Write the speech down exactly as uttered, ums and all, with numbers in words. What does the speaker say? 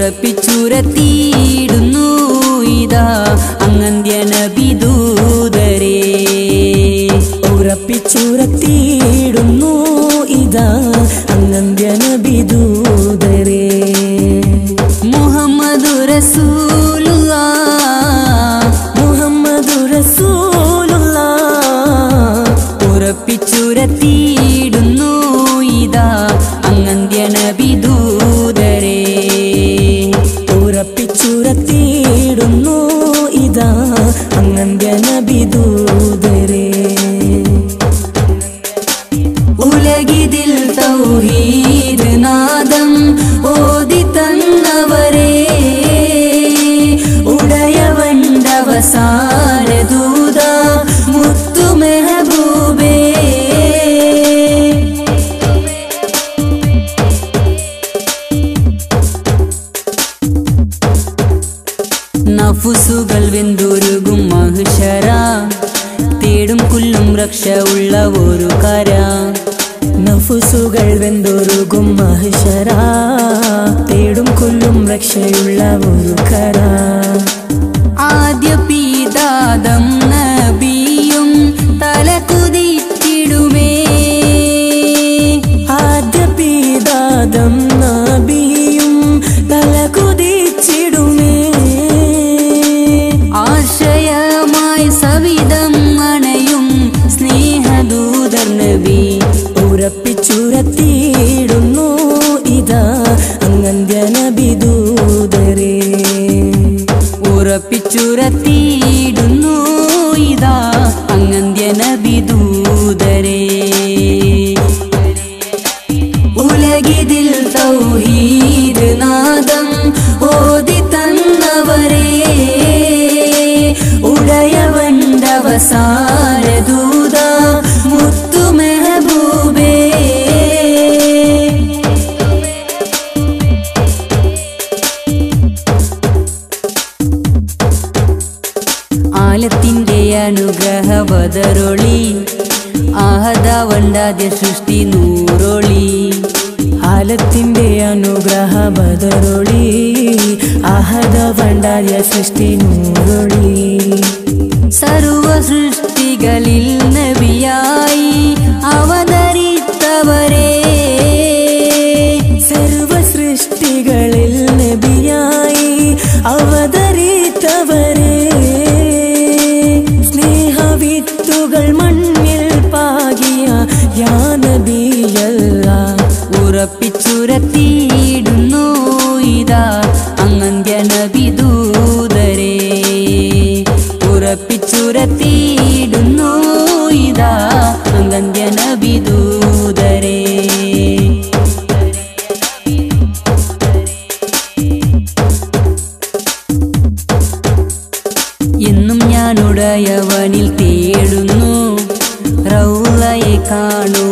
ഉറപ്പിച്ചുരത്തിയിടുന്നു ഇതാ അങ്ങന്ത്യ നബി ദൂതരേ ഉറപ്പിച്ചുരത്തിയിടുന്നു ഇതാ അങ്ങന്ത്യ നബി ദൂതരേ മുഹമ്മദു റസൂലുള്ളാഹ് മുഹമ്മദു റസൂലുള്ളാഹ് ഉറപ്പിച്ചുരത്തിയിടുന്നു ഇതാ അങ്ങന്ത്യ നബി ദൂതരേ ഉറപ്പിച്ചുരത്തിയിടുന്നു ഇതാ അങ്ങന്ത്യ നബി ദൂതരേ ഉലകിതിൽ തൗഹീദ് നാദം ഓതി തന്നവരേ ഉടയവണ്ടവസാന ദൂത മുത്തു മെഹബൂബേ നഫ്സുകൾ വെന്തുരുകും മഹ്ശറ തേടും കുല്ലും രക്ഷ ഉള്ള ഒരു കര നഫ്സുകൾ വെന്തുരുകും മഹ്ശറ തേടും കുല്ലും രക്ഷയുള്ള ഒരു കര ആദ്യ പീതാദം നബിയും തലകുതിച്ചിടുമേ ആദ്യ പീതാദം നബിയും തലകുതിച്ചിടുമേ ആശയമായി സവിധം അണയും സ്നേഹദൂതർ നബി ഉറപ്പിച്ചുരത്തിയിടുന്നു ഇതാ അങ്ങന്ത്യ നബി ദൂതരേ ഉറപ്പിച്ചുരത്തിയിടുന്നു ഇതാ അങ്ങന്ത്യ നബി ദൂതരേ ഉലകിതിൽ തൗഹീദ് നാദം ഓതി തന്നവരേ ഉടയവണ്ടവസാന ദൂത മുത്തു മെഹബൂബേ ആലത്തിന്റെ അനുഗ്രഹ ബദറൊളി ആഹദവണ്ടാദ്യ സൃഷ്ടി നൂറൊളി ആലത്തിന്റെ അനുഗ്രഹ ബദറൊളി ആഹദവണ്ടാദ്യ സൃഷ്ടി നൂറൊളി സർവ സൃഷ്ടികളിൽ നബിയായി അവതരിത്തവരേ സർവ സൃഷ്ടികളിൽ നബിയായി അവതരിത്തവരേ സ്നേഹവിത്തുകൾ മണ്ണിൽ പാകിയ യാ നബിയല്ലാഹ് ഉറപ്പിച്ചുരത്തിയിടുന്നു ഇതാ അങ്ങന്ത്യ നബി ദൂതരേ ഉറപ്പിച്ചുരത്തിയിടുന്നു ഇതാ അങ്ങന്ത്യ നബി ദൂതരേ എന്നും ഞാൻ ഉടയവനിൽ തേടുന്നു റൗളയെ കാണു